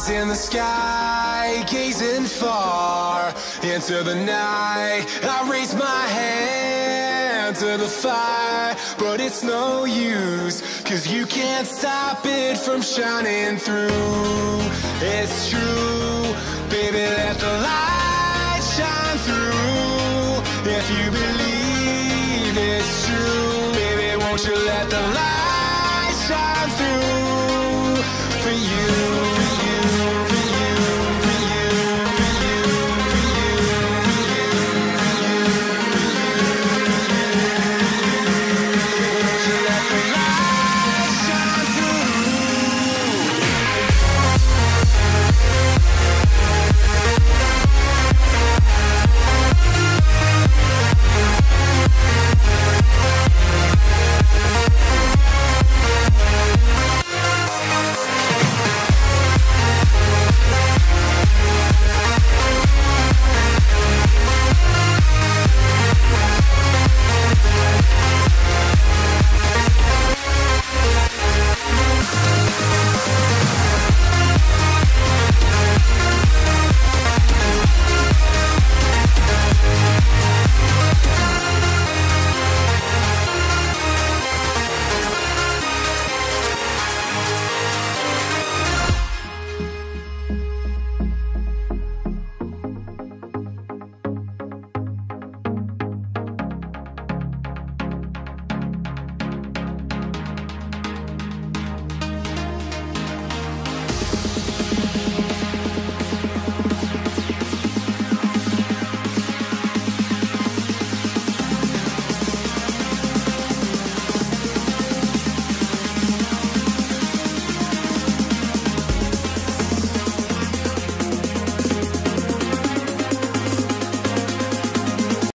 in the sky, gazing far into the night. I raise my hand to the fire, but it's no use, 'cause you can't stop it from shining through. It's true, baby, let the light shine through. If you believe it's true, baby, won't you let the light shine through?